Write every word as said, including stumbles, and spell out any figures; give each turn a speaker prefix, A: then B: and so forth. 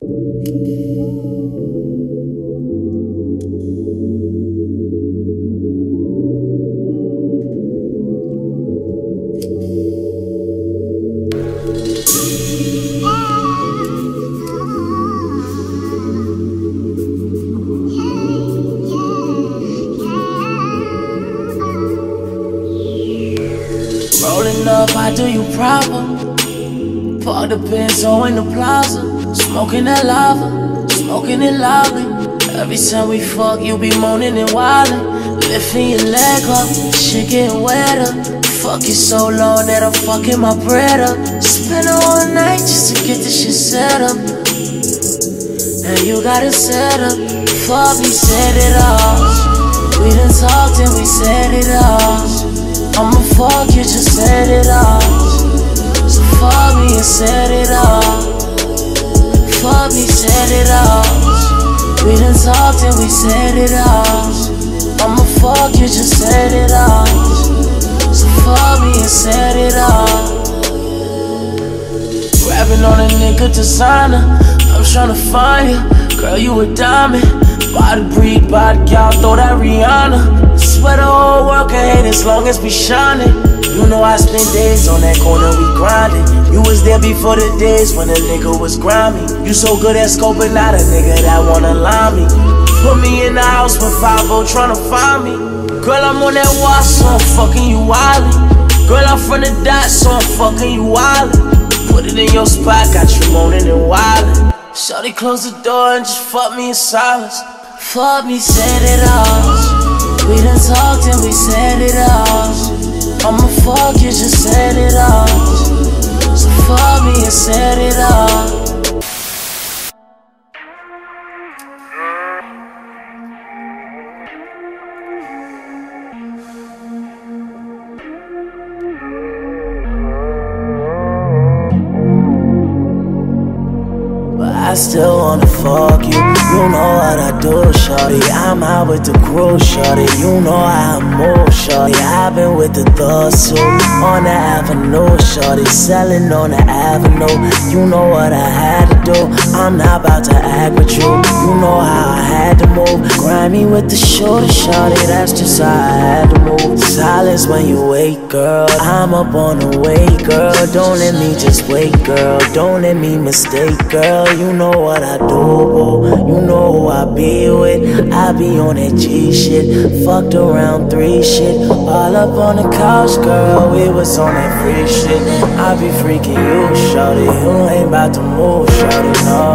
A: Rolling up, I do you proper. Park the Benzo in the plaza. Smoking that lava, smoking it loudly. Every time we fuck, you be moaning and wildin'. Lifting your leg up, shit getting wetter. Fuck you so long that I'm fucking my bread up. Spend all night just to get this shit set up. And you got it set up. Fuck, we set it off. We done talked and we set it off. I'ma fuck you, just set it off. So fuck me and set it off. Fuck me, set it off. We done talked and we set it off. I'ma fuck you, just set it off. So fuck me and set it off. Grabbing on a nigga designer, I'm tryna find you. Girl, you a diamond. Body breed, body gal, throw that Rihanna. Swear the whole world can hate as long as we shining. You know I spend days on that corner, we grinding. You was there before the days when a nigga was grimy. You so good at scoping out a nigga that wanna lie me. Put me in the house with five oh tryna find me. Girl, I'm on that watch, so I'm fucking you wildin'. Girl, I'm from the dot, so I'm fucking you wildin'. Put it in your spot, got you moaning and wildin'. Shawty close the door and just fuck me in silence. Fuck me, set it off. We done talked and we set it off. I'ma fuck you, just set it off. So fuck me and set it off. I still wanna fuck you. You know what I do, shorty. I'm out with the crew, shorty. You know how I move, shorty. I've been with the thugs too. On the avenue, shorty. Selling on the avenue. You know what I had to do. I'm not about to act with you. You know how I had to move. Grimy with the shorty, shorty. That's just how I had to move. Silence when you wait, girl. I'm up on the way, girl. Don't let me just wait, girl. Don't let me mistake, girl. You know what I do, boo. You know who I be with. I be on that G shit. Fucked around three shit. All up on the couch, girl. We was on that free shit. I be freaking you, shawty. You ain't about to move, shawty, no.